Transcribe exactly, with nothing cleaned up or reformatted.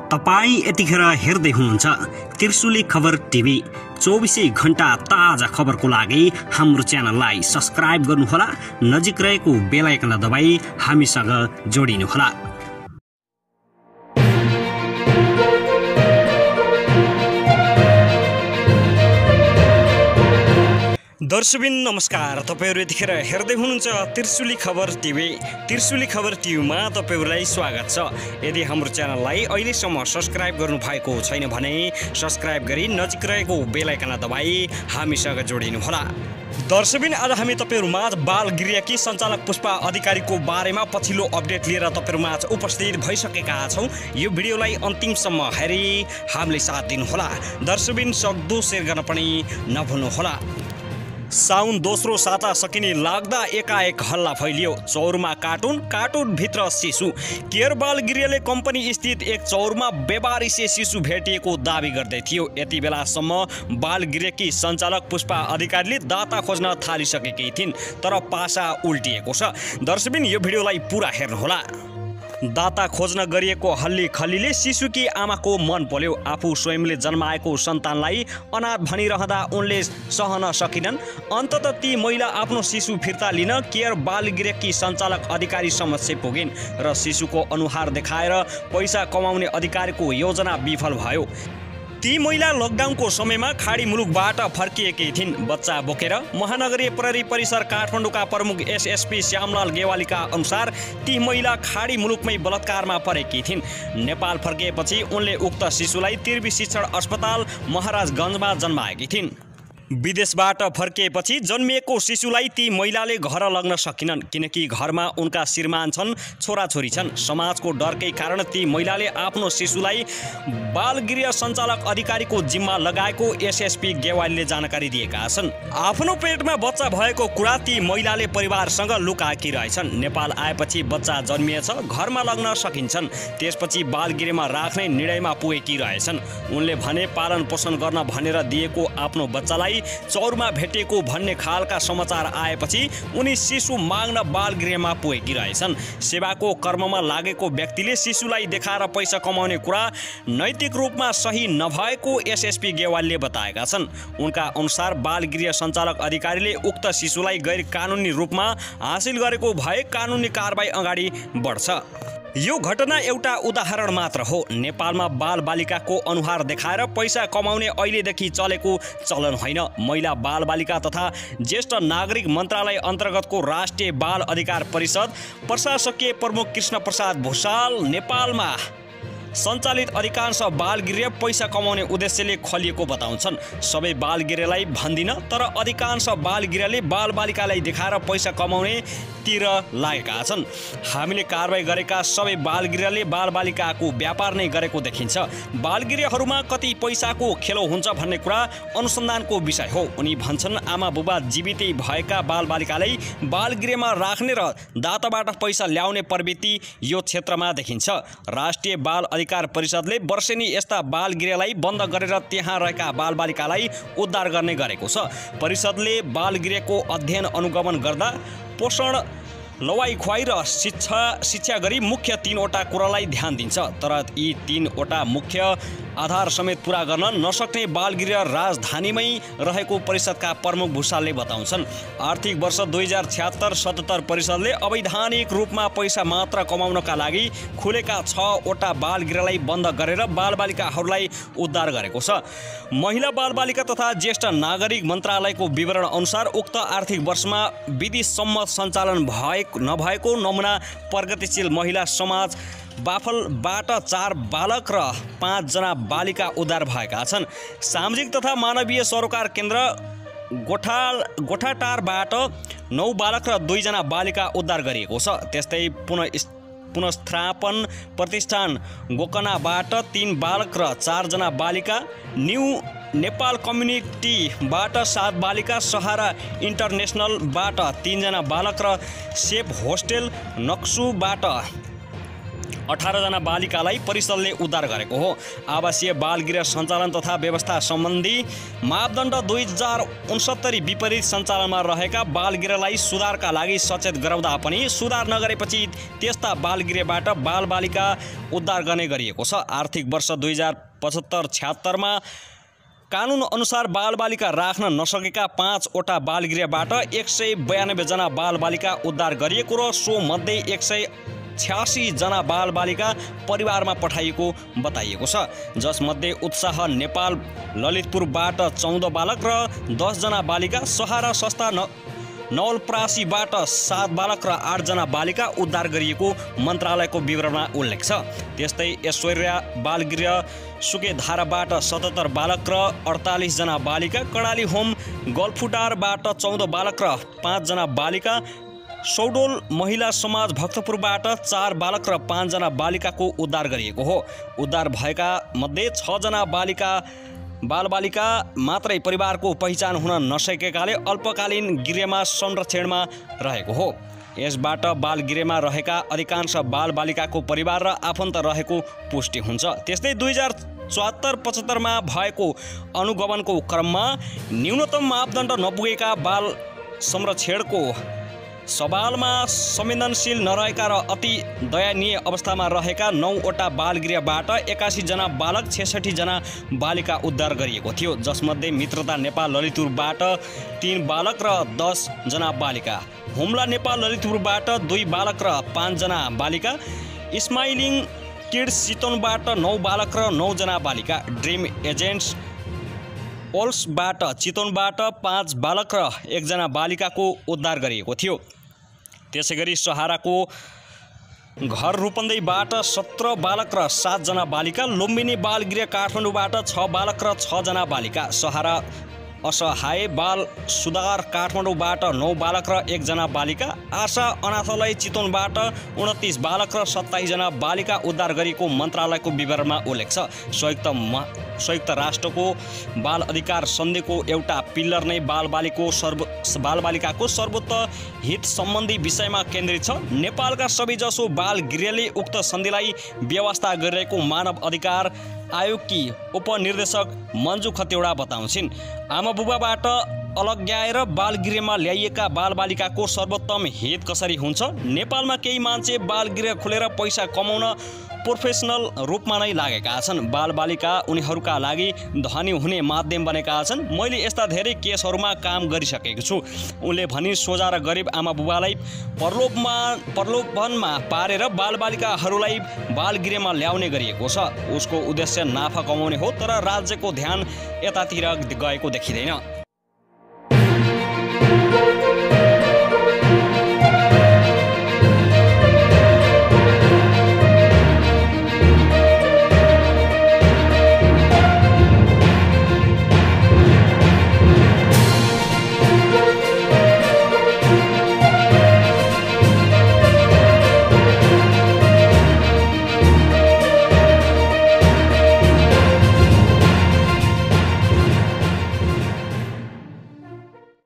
तपाई यतिखेर हेर्दै हुनुहुन्छ त्रिशुली खबर टिभी। चौबीसै घण्टा ताजा खबरको लागि हाम्रो च्यानललाई सब्स्क्राइब गर्नुहोला, नजिक रहेको बेल आइकन दबाई हामीसँग जोडिनुहोला। दर्शकबिन नमस्कार, तपाईहरु यतिखेर हेर्दै हुनुहुन्छ त्रिशुली खबर टिभी। त्रिशुली खबर टिभीमा तपाईहरुलाई स्वागत छ। यदि हाम्रो च्यानललाई अहिलेसम्म सब्स्क्राइब गर्नु भएको छैन भने सब्स्क्राइब गरी नजिक रहेको बेल आइकन दबाई हामीसँग जोडिनु होला। दर्शकबिन आज हामी तपाईहरुमाझ बाल गृहकी सञ्चालक पुष्पा अधिकारीको बारेमा पछिल्लो अपडेट लिएर तपाईहरुमाझ उपस्थित भइसकेका छौं। यो भिडियोलाई अन्तिमसम्म हेरी हामीले साथ दिनु होला। दर्शकबिन सक्दो शेयर गर्न पनि नभुल्नु होला। साउन दोस्रो साता सकिने लाग्दा एकाएक हल्ला फैलियो। चौरमा कार्टुन, कार्टुन भित्र शिशु। केयर बाल गृहले कम्पनी स्थित एक चौरमा बेबारिसे शिशु भेटिएको दावी गर्दै थियो। यति बेलासम्म बाल गृहकी सञ्चालक पुष्पा अधिकारीले दाता खोज्न थालिसकेकी थिइन्, तर पासा उल्टिएको छ। दर्शकबिन यो भिडियोलाई पुरा हेर्नुहोला। दाता खोज्न गरिएको हल्ली खल्लीले शिशुकी आमाको मन पोल्यो। आफू स्वयंले जन्माएको सन्तानलाई अनाथ भनिरहँदा उनले सहन सकिनन्। अन्ततः ती महिला आफ्नो शिशु फिर्ता लिन केयर बाल गृहकी सञ्चालक अधिकारी समक्ष पुगिन् र शिशुको अनुहार देखाएर पैसा कमाउने अधिकारीको योजना विफल भयो। ती महिला लकडाउनको समयमा खाडी मुलुकबाट फर्किएकी थिइन्। बच्चा बोकेर महानगरीय प्रहरी परिसर काठमाडौँका प्रमुख एसएसपी श्यामलाल गेवालीका अनुसार ती महिला खाडी मुलुकमै बलात्कारमा परेकी थिइन्। नेपाल फर्किएपछि उनले उक्त शिशुलाई त्रिवी शिक्षण अस्पताल महाराजगञ्जमा जन्माएकी थिइन्। विदेशबाट फर्किएपछि जन्मिएको शिशुलाई ती महिलाले घर लग्न सकिनन्, किनकि घरमा उनका श्रीमान छन्, छोराछोरी छन्। समाजको डरकै कारण ती महिलाले आफ्नो शिशुलाई बालगृह सञ्चालक अधिकारीको जिम्मा लगाएको एसएसपी गेवालीले जानकारी दिएका छन्। आफ्नो पेटमा बच्चा भएको कुरा ती महिलाले परिवारसँग लुकाएकी रहेछन्। नेपाल आएपछि बच्चा जन्मिएछ, घरमा लग्न सकिन्छन्, त्यसपछि बालगृहमा राख्ने निर्णयमा पुगेकी रहेछन्। उनले भने पालन पोषण गर्न भनेर दिएको आफ्नो बच्चालाई चौरमा भेटेको भन्ने खालका समाचार आएपछि उनी शिशु माग्न बालगृहमा पुगेकी रहेछन्। सेवाको कर्ममा लागेको व्यक्तिले शिशुलाई देखाएर पैसा कमाउने कुरा नैतिक रूपमा सही नभएको एसएसपी गेवालीले बताएका छन्। उनका अनुसार बालगृह सञ्चालक अधिकारीले उक्त शिशुलाई गैर कानुनी रूपमा हासिल गरेको भए कानुनी कारबाही अगाडि बढ्छ। यो घटना एउटा उदाहरण मात्र हो। नेपालमा बाल बालिकाको अनुहार देखाएर पैसा कमाउने अहिलेदेखि चलेको चलन होइन। महिला बाल बालिका तथा ज्येष्ठ नागरिक मन्त्रालय अन्तर्गतको राष्ट्रिय बाल अधिकार परिषद प्रशासकीय प्रमुख कृष्ण प्रसाद भुषाल नेपालमा सञ्चालित अधिकांश बालगृह पैसा कमाउने उद्देश्यले खोलिएको बताउँछन्। सबै बालगृहलाई भन्दिन, तर अधिकांश बालगृहले बालबालिकालाई देखाएर पैसा कमाउने तिर लागेका छन्। हामीले कारबाही गरेका सबै बालगृहले बालबालिकाको व्यापार नै गरेको देखिन्छ। बालगृहहरूमा कति पैसाको खेलो हुन्छ भन्ने कुरा अनुसन्धानको विषय हो। उनी भन्छन्, आमा बुबा जीवितै भएका बालबालिकालाई बालगृहमा राख्ने र दाताबाट पैसा ल्याउने प्रवृत्ति यो क्षेत्रमा देखिन्छ। राष्ट्रिय बाल अधिकार परिषदले वर्षेनी यस्ता बालगृहलाई बन्द गरेर त्यहाँ रहेका बालबालिकालाई उद्धार गर्ने गरेको छ। परिषदले बालगृहको अध्ययन अनुगमन गर्दा पोषण, लवाई खुवाई र शिक्षा शिक्षा गरी मुख्य तीनवटा कुरालाई ध्यान दिन्छ। तर यी तीनवटा मुख्य आधार समेत पूरा गर्न नसक्ने बालगृह राजधानीमै रहेको परिषदका प्रमुख भुषालले बताउँछन्। आर्थिक वर्ष दुई हजार छ्यात्तर सतहत्तर परिषदले अवैधानिक रूपमा पैसा मात्र कमाउनका लागि खुलेका छवटा बालगृहलाई बन्द गरेर बालबालिकाहरूलाई उद्धार गरेको छ। महिला बालबालिका तथा ज्येष्ठ नागरिक मन्त्रालयको विवरण अनुसार उक्त आर्थिक वर्षमा विधि सम्मत सञ्चालन भएको नभएको नमुना प्रगतिशील महिला समाज बाफलबाट चार बालक र पाँचजना बालिका उद्धार भएका छन्। सामाजिक तथा मानवीय सरोकार केन्द्र गोठा गोठाटारबाट नौ बालक र दुईजना बालिका उद्धार गरिएको छ। त्यस्तै पुनः पुनस्थापन प्रतिष्ठान गोकनाबाट तीन बालक र चारजना बालिका, न्यू नेपाल कम्युनिटीबाट सात बालिका, सहारा इन्टरनेसनलबाट तीनजना बालक र सेफ होस्टेल नक्सुबाट अठारजना बालिकालाई परिषदले उद्धार गरेको हो। आवासीय बालगृह सञ्चालन तथा व्यवस्था सम्बन्धी मापदण्ड दुई हजार उनसत्तरी विपरीत सञ्चालनमा रहेका बालगृहलाई सुधारका लागि सचेत गराउँदा पनि सुधार नगरेपछि त्यस्ता बालगृहबाट बालबालिका उद्धार गर्ने गरिएको छ। आर्थिक वर्ष दुई हजार पचहत्तर छ्यात्तरमा कानुन अनुसार बालबालिका राख्न नसकेका पाँचवटा बालगृहबाट एक सय बयानब्बे जना बालबालिका उद्धार गरिएको र सो मध्ये एक सय छ्यासी जना बालबालिका परिवारमा पठाइएको बताइएको छ, जसमध्ये उत्साह नेपाल ललितपुरबाट चौध बालक र दसजना बालिका, सहारा संस्था न नवलपरासीबाट सात बालक र आठजना बालिका उद्धार गरिएको मन्त्रालयको विवरणमा उल्लेख छ। त्यस्तै ऐश्वर्या बालगृह सुकेधाराबाट सतहत्तर बालक र अडतालिस जना बालिका, कडाली होम गल्फुटारबाट चौध बालक र पाँचजना बालिका, सौडोल महिला समाज भक्तपुरबाट चार बालक र पाँचजना बालिकाको उद्धार गरिएको हो। उद्धार भएका मध्ये छजना बालिका बालबालिका मात्रै परिवारको पहिचान हुन नसकेकाले अल्पकालीन गृहमा संरक्षणमा रहेको हो। यसबाट बालगृहमा रहेका अधिकांश बालबालिकाको परिवार र आफन्त रहेको पुष्टि हुन्छ। त्यस्तै दुई हजार चौहत्तर पचहत्तरमा भएको अनुगमनको क्रममा न्यूनतम मापदण्ड नपुगेका बाल संरक्षणको सवालमा संवेदनशील नरहेका र अति दयनीय अवस्थामा रहेका नौवटा बालगृहबाट एकासी जना बालक छेसठी जना बालिका उद्धार गरिएको थियो, जसमध्ये मित्रता नेपाल ललितपुरबाट तीन बालक र दस जना बालिका, हुम्ला नेपाल ललितपुरबाट दुई बालक र पाँचजना बालिका, स्माइलिङ किड्स चितवनबाट नौ बालक र नौजना बालिका, ड्रिम एजेन्ट्स ओल्सबाट चितवनबाट पाँच बालक र एकजना बालिकाको उद्धार गरिएको थियो। त्यसैगरी सहाराको घर रूपन्देहीबाट सत्र बालक र सातजना बालिका, लुम्बिनी बालगृह काठमाडौँबाट छ बालक र छजना बालिका, सहारा असहाय बाल सुधार काठमाडौँबाट नौ बालक र एकजना बालिका, आशा अनाथालय चितवनबाट उनतीस बालक र सत्ताइसजना बालिका उद्धार गरेको मन्त्रालयको विवरणमा उल्लेख छ। संयुक्त संयुक्त राष्ट्रको बाल अधिकार सन्धिको एउटा पिल्लर नै बालबालिको सर्व बालबालिकाको सर्वोच्च हित सम्बन्धी विषयमा केन्द्रित छ। नेपालका सबैजसो बालगृहले उक्त सन्धिलाई व्यवस्था गरिरहेको मानव अधिकार आयोगकी उपनिर्देशक मन्जु खतिवडा बताउँछिन्। आमाबुबाबाट अलग्याएर बालगृहमा ल्याइएका बालबालिकाको सर्वोत्तम हित कसरी हुन्छ? नेपालमा केही मान्छे बालगृह खोलेर पैसा कमाउन प्रोफेसनल रूपमा नै लागेका छन्। बालबालिका उनीहरूका लागि धनी हुने माध्यम बनेका छन्। मैले यस्ता धेरै केसहरूमा काम गरिसकेको छु। उनले भनी सोझा र गरिब आमाबुबालाई प्रलोभमा प्रलोभनमा पारेर बालबालिकाहरूलाई बालगृहमा ल्याउने गरिएको छ। उसको उद्देश्य नाफा कमाउने हो, तर राज्यको ध्यान यतातिर गएको देखिँदैन।